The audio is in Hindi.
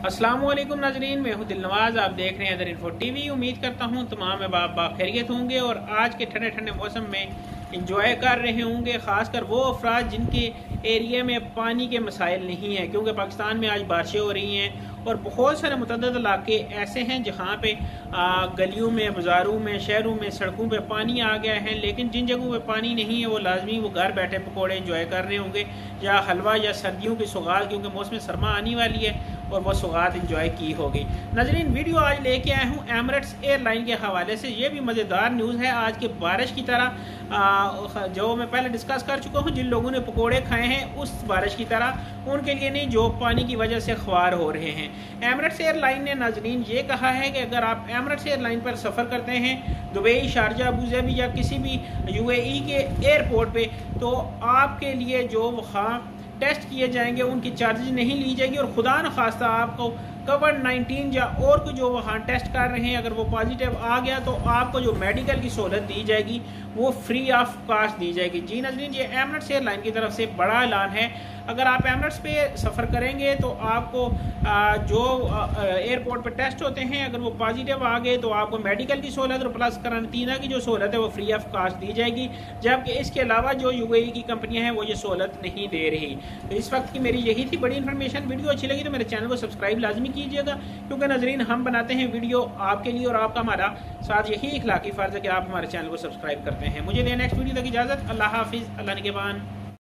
अस्सलामुअलैकुम नाजरीन, मैं हूं दिलनवाज। आप देख रहे हैं अदर इन्फो टीवी। उम्मीद करता हूं तमाम बाप खैरियत होंगे और आज के ठंडे ठंडे मौसम में इंजॉय कर रहे होंगे। ख़ासकर वो अफराद जिनके एरिया में पानी के मसाइल नहीं हैं, क्योंकि पाकिस्तान में आज बारिशें हो रही हैं और बहुत सारे मुतअद्दिद इलाके ऐसे हैं जहाँ पे गलियों में, बाज़ारों में, शहरों में, सड़कों पे पानी आ गया है। लेकिन जिन जगहों पे पानी नहीं है वो लाजमी वो घर बैठे पकौड़े इंजॉय कर रहे होंगे या हलवा या सर्दियों की सौगात, क्योंकि मौसम सरमा आने वाली है और वह सौगात इंजॉय की होगी। नाजरीन, वीडियो आज लेके आया हूँ एमरेट्स एयरलाइन के हवाले से। ये भी मज़ेदार न्यूज़ है आज के बारिश की तरह, जो मैं पहले डिस्कस कर चुका हूँ। जिन लोगों ने पकोड़े खाए हैं उस बारिश की तरह उनके लिए नहीं, जो पानी की वजह से ख्वार हो रहे हैं। एमरेट्स एयरलाइन ने नाजरीन ये कहा है कि अगर आप एमरेट्स एयरलाइन पर सफ़र करते हैं दुबई, शारजा, अबूधाबी या किसी भी UAE के एयरपोर्ट पे, तो आपके लिए जो वहाँ टेस्ट किए जाएंगे उनकी चार्जेज नहीं ली जाएगी और खुदा न खास्ता आपको कोविड-19 या और को जो वहाँ टेस्ट कर रहे हैं अगर वो पॉजिटिव आ गया तो आपको जो मेडिकल की सहूलत दी जाएगी वो फ्री ऑफ कॉस्ट दी जाएगी। जी नाज़रीन, ये एमरेट्स एयरलाइन की तरफ से बड़ा ऐलान है। अगर आप एमरेट्स पे सफ़र करेंगे तो आपको जो एयरपोर्ट पे टेस्ट होते हैं अगर वो पॉजिटिव आ गए तो आपको मेडिकल की सहूलत और प्लस करंटीना की जो सहूलत है वो फ्री ऑफ कॉस्ट दी जाएगी, जबकि इसके अलावा जो UAE की कंपनियां हैं वो ये सहूलत नहीं दे रही। तो इस वक्त की मेरी यही थी बड़ी इन्फॉर्मेशन। वीडियो अच्छी लगी तो मेरे चैनल को सब्सक्राइब लाजमी कीजिएगा, क्योंकि नाजरीन हम बनाते हैं वीडियो आपके लिए और आपका हमारा साथ यही इखलाकी फ़र्ज़ है कि आप हमारे चैनल को सब्सक्राइब करते हैं। मुझे नेक्स्ट वीडियो तक इजाज़त। अल्लाह हाफिज़, अल्लाह निगहबान।